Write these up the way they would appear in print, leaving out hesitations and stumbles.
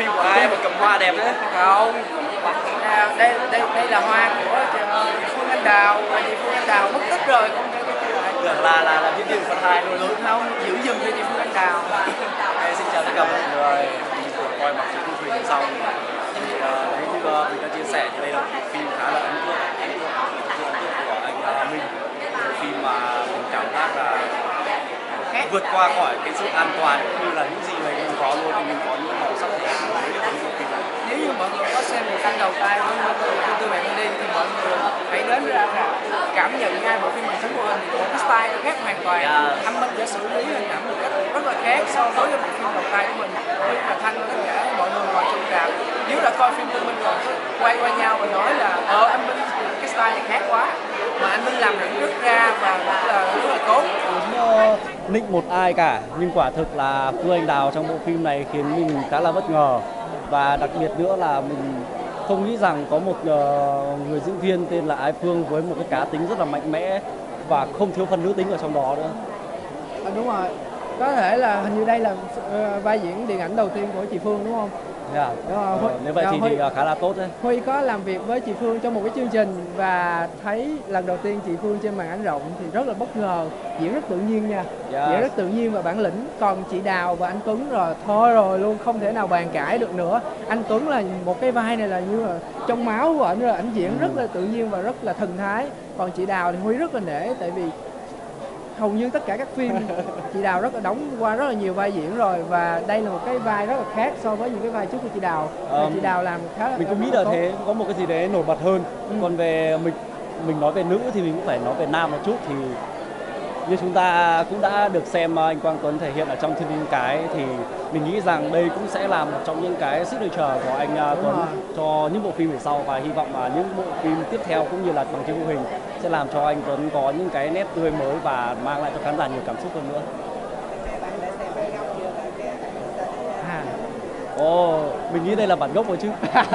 phim của ai mà cầm hoa đẹp thế? Không, đây là hoa của Phương Anh Đào, và chị Phương Anh Đào mất tích rồi, không thể quay lại. Tưởng là diễn viên của phần 2 luôn. Không, giữ giùm cho chị Phương Anh Đào. Xin chào tất cả mọi người, mình vừa coi Bằng Chứng Thu Huỳnh xong. Thì đấy như mình đã chia sẻ thì đây là một phim khá là ấn tượng của anh Minh. Một phim mà mình cảm giác là vượt qua khỏi cái sự an toàn cũng như là những gì mình có luôn, thì mình có những màu sắc đẹp mới được những bộ phim này. Nếu như mọi người có xem một phim đầu tay của Tư Bạn Đi thì mọi người hãy đến ra cảm nhận ngay bộ phim Bằng Chứng Vô Hình, một cái style khác hoàn toàn. Anh Minh đã xử lý hình ảnh một cách rất là khác so với bộ phim đầu tay của mình. Với là Thanh tất cả mọi người vào trong rạp, nếu đã coi phim của mình rồi quay qua nhau và nói là anh Minh cái style này khác quá, mà anh Minh làm được rất ra và rất là tốt. Nịnh một ai cả, nhưng quả thực là Phương Anh Đào trong bộ phim này khiến mình khá là bất ngờ. Và đặc biệt nữa là mình không nghĩ rằng có một người diễn viên tên là Ái Phương với một cái cá tính rất là mạnh mẽ và không thiếu phần nữ tính ở trong đó nữa. Đúng rồi, có thể là hình như đây là vai diễn điện ảnh đầu tiên của chị Phương đúng không? Nếu vậy thì khá là tốt đấy. Huy có làm việc với chị Phương trong một cái chương trình và thấy lần đầu tiên chị Phương trên màn ảnh rộng thì rất là bất ngờ, diễn rất tự nhiên nha, diễn rất tự nhiên và bản lĩnh. Còn chị Đào và anh Tuấn rồi thôi rồi luôn, không thể nào bàn cãi được nữa. Anh Tuấn là một cái vai này là như là trong máu của ảnh rồi, ảnh diễn rất là tự nhiên và rất là thần thái. Còn chị Đào thì Huy rất là nể, tại vì hầu như tất cả các phim chị Đào rất là đóng qua rất là nhiều vai diễn rồi, và đây là một cái vai rất là khác so với những cái vai trước của chị Đào. Chị Đào làm khá là, mình cũng nghĩ là thế, có một cái gì đấy nổi bật hơn. Còn về mình nói về nữ thì mình cũng phải nói về nam một chút. Thì như chúng ta cũng đã được xem anh Quang Tuấn thể hiện ở trong Thiên Linh Cái, thì mình nghĩ rằng đây cũng sẽ là một trong những cái signature của anh Tuấn cho những bộ phim về sau, và hy vọng là những bộ phim tiếp theo cũng như là Bằng Chứng Vô Hình sẽ làm cho anh Tuấn có những cái nét tươi mới và mang lại cho khán giả nhiều cảm xúc hơn nữa. Mình nghĩ đây là bản gốc rồi chứ.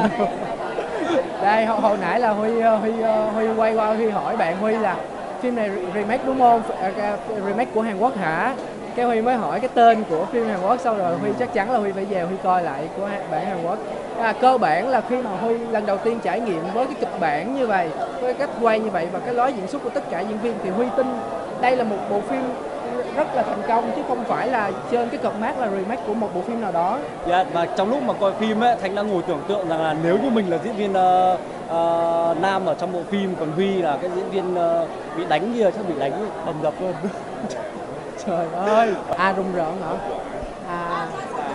Đây hồi nãy là Huy quay qua Huy hỏi bạn Huy là phim này remake đúng không? Remake của Hàn Quốc hả? Cái Huy mới hỏi cái tên của phim Hàn Quốc, sau rồi Huy chắc chắn là Huy phải về Huy coi lại của bản Hàn Quốc. Cơ bản là khi mà Huy lần đầu tiên trải nghiệm với cái kịch bản như vậy, với cách quay như vậy và cái lối diễn xuất của tất cả diễn viên, thì Huy tin đây là một bộ phim rất là thành công, chứ không phải là trên cái cột mác là remake của một bộ phim nào đó. Và trong lúc mà coi phim ấy, Thanh đã ngồi tưởng tượng rằng là nếu như mình là diễn viên nam ở trong bộ phim, còn Huy là cái diễn viên bị đánh kia, chắc bị đánh bầm dập luôn. Trời ơi, rùng rợn hả?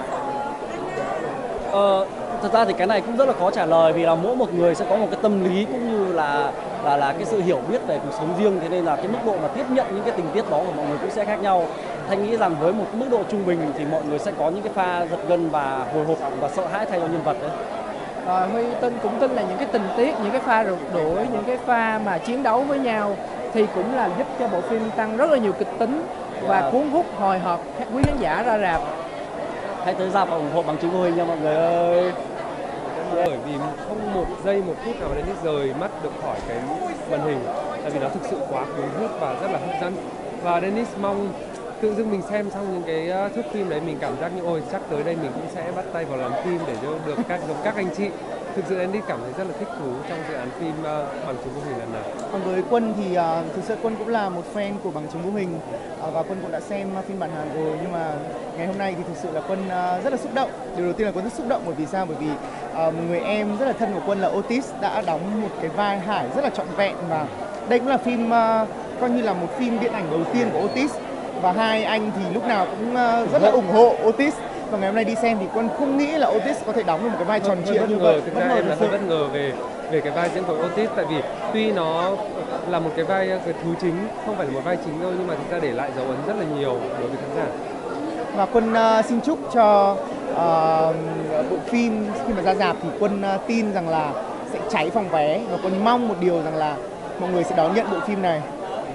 Thật ra thì cái này cũng rất là khó trả lời, vì là mỗi một người sẽ có một cái tâm lý cũng như là cái sự hiểu biết về cuộc sống riêng, thế nên là cái mức độ mà tiếp nhận những cái tình tiết đó của mọi người cũng sẽ khác nhau. Thanh nghĩ rằng với một mức độ trung bình thì mọi người sẽ có những cái pha giật gân và hồi hộp và sợ hãi thay cho nhân vật đấy. Rồi Huy cũng tin là những cái tình tiết, những cái pha rượt đuổi, những cái pha mà chiến đấu với nhau thì cũng là giúp cho bộ phim tăng rất là nhiều kịch tính và cuốn hút hồi hộp quý khán giả ra rạp. Hãy tới rạp và ủng hộ Bằng Chứng Vô Hình nha mọi người ơi. Bởi vì không một giây một phút nào mà Dennis rời mắt được khỏi cái màn hình, tại vì nó thực sự quá cuốn hút và rất là hấp dẫn. Và Dennis mong tự dưng mình xem xong những cái thước phim đấy, mình cảm giác như ôi chắc tới đây mình cũng sẽ bắt tay vào làm phim để được giống các anh chị. Thực sự Dennis cảm thấy rất là thích thú trong dự án phim Bằng Chứng Vô Hình lần này. Còn với Quân thì thực sự Quân cũng là một fan của Bằng Chứng Vô Hình và Quân cũng đã xem phiên bản Hàn rồi, nhưng mà ngày hôm nay thì thực sự là Quân rất là xúc động. Điều đầu tiên là Quân rất xúc động bởi vì sao? Bởi vì một người em rất là thân của Quân là Otis đã đóng một cái vai Hải rất là trọn vẹn, và đây cũng là phim coi như là một phim điện ảnh đầu tiên của Otis, và hai anh thì lúc nào cũng rất là ủng hộ Otis. Và ngày hôm nay đi xem thì Quân không nghĩ là Otis có thể đóng được một cái vai tròn trịa như vậy. Thực ra em là hơi bất ngờ về cái vai diễn của Otis, tại vì tuy nó là một cái vai thú chính, không phải là một vai chính đâu, nhưng mà thực ra để lại dấu ấn rất là nhiều đối với khán giả. Và Quân xin chúc cho bộ phim khi mà ra rạp thì Quân tin rằng là sẽ cháy phòng vé, và Quân mong một điều rằng là mọi người sẽ đón nhận bộ phim này.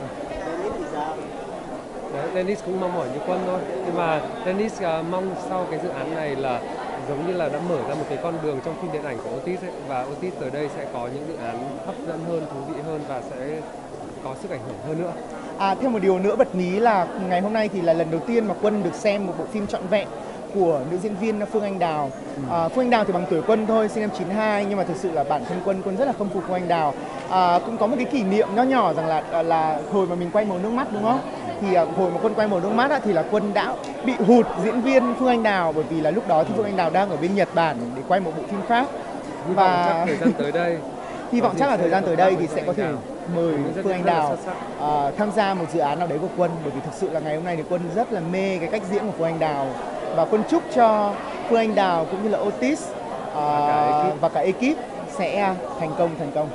Dennis cũng mong mỏi như Quân thôi, nhưng mà Dennis mong sau cái dự án này là giống như là đã mở ra một cái con đường trong phim điện ảnh của Otis ấy, và Otis tới đây sẽ có những dự án hấp dẫn hơn, thú vị hơn và sẽ có sức ảnh hưởng hơn nữa. Thêm một điều nữa bật mí là ngày hôm nay thì là lần đầu tiên mà Quân được xem một bộ phim trọn vẹn của nữ diễn viên Phương Anh Đào. Phương Anh Đào thì bằng tuổi Quân thôi, sinh năm 92, nhưng mà thực sự là bản thân Quân rất là khâm phục Phương Anh Đào. Cũng có một cái kỷ niệm nho nhỏ rằng là hồi mà mình quay Màu Nước Mắt đúng không? Thì hồi mà Quân quay Màu Nước Mắt thì là Quân đã bị hụt diễn viên Phương Anh Đào, bởi vì là lúc đó thì Phương Anh Đào đang ở bên Nhật Bản để quay một bộ phim khác. Và thời gian tới đây hy vọng chắc là thời gian tới đây thì sẽ có thể mời Phương Anh Đào tham gia một dự án nào đấy của Quân, bởi vì thực sự là ngày hôm nay thì Quân rất là mê cái cách diễn của Phương Anh Đào, và Quân chúc cho Phương Anh Đào cũng như là Otis và cả ekip sẽ thành công.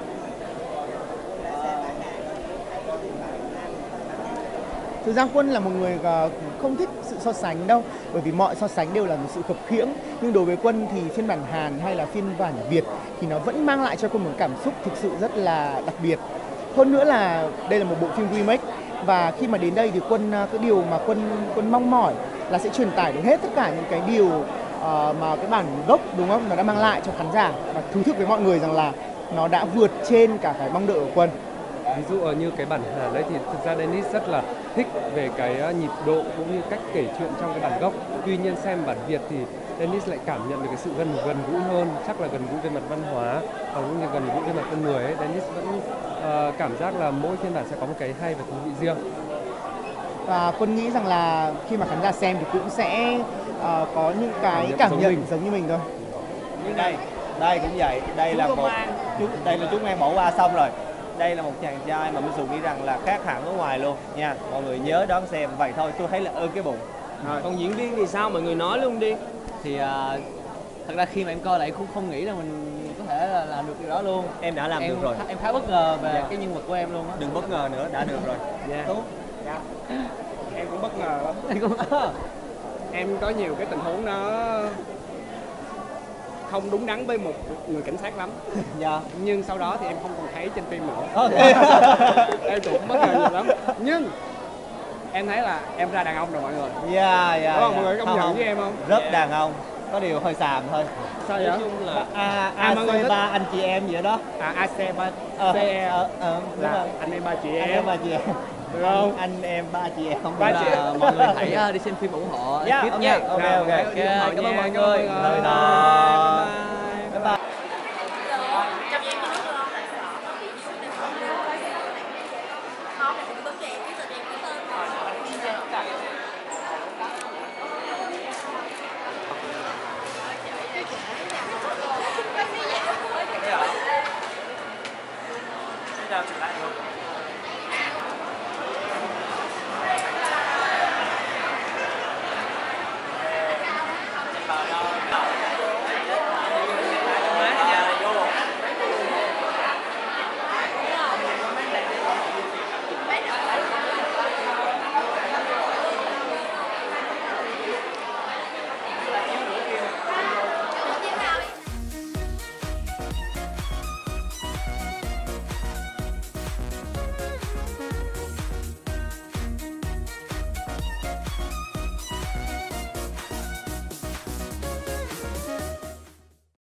Thực ra Quân là một người không thích sự so sánh đâu, bởi vì mọi so sánh đều là một sự khập khiễng. Nhưng đối với Quân thì phiên bản Hàn hay là phiên bản Việt thì nó vẫn mang lại cho Quân một cảm xúc thực sự rất là đặc biệt. Hơn nữa là đây là một bộ phim remake, và khi mà đến đây thì cái điều mà Quân mong mỏi là sẽ truyền tải được hết tất cả những cái điều mà cái bản gốc đúng không, nó đã mang lại cho khán giả, và thú thực với mọi người rằng là nó đã vượt trên cả cái mong đợi của Quân. Ví dụ như cái bản Hàn đấy thì thực ra Dennis rất là thích về cái nhịp độ cũng như cách kể chuyện trong cái bản gốc. Tuy nhiên xem bản Việt thì Dennis lại cảm nhận được cái sự gần gũi hơn, chắc là gần gũi về mặt văn hóa và cũng như gần gũi về mặt con người ấy. Dennis vẫn cảm giác là mỗi phiên bản sẽ có một cái hay và thú vị riêng. Và Quân nghĩ rằng là khi mà khán giả xem thì cũng sẽ có những cái cảm nhận giống như mình thôi. Nhưng đây cũng vậy, đây là chúng em bỏ qua xong rồi. Đây là một chàng trai mà Minh Sùng nghĩ rằng là khác hẳn ở ngoài luôn nha. Mọi người nhớ đón xem vậy thôi, tôi thấy là ơn cái bụng. Còn diễn viên thì sao, mọi người nói luôn đi. Thì thật ra khi mà em coi lại cũng không nghĩ là mình có thể là làm được điều đó luôn. Em đã làm được rồi. Em khá bất ngờ về cái nhân vật của em luôn á. Đừng bất ngờ nữa, đã được rồi. Tốt. Em cũng bất ngờ lắm. Em có nhiều cái tình huống nó không đúng đắn với một người cảnh sát lắm. Dạ. Nhưng sau đó thì em không còn thấy trên phim nữa. Okay. Em cũng bất ngờ nhiều lắm. Nhưng em thấy là em ra đàn ông rồi mọi người. Dạ. Đúng không? Mọi người công nhận với em không? Rất đàn ông. Có điều hơi xàm thôi. Sao vậy? Nói chung là AC3 anh chị em vậy đó. AC3 đúng rồi. Anh em ba chị em. Anh em ba chị em. Được không? Anh em ba chị em. Không là mọi người hãy đi xem phim ủng hộ Yeah, ekip nha. ok. Cảm ơn mọi người. Bye bye.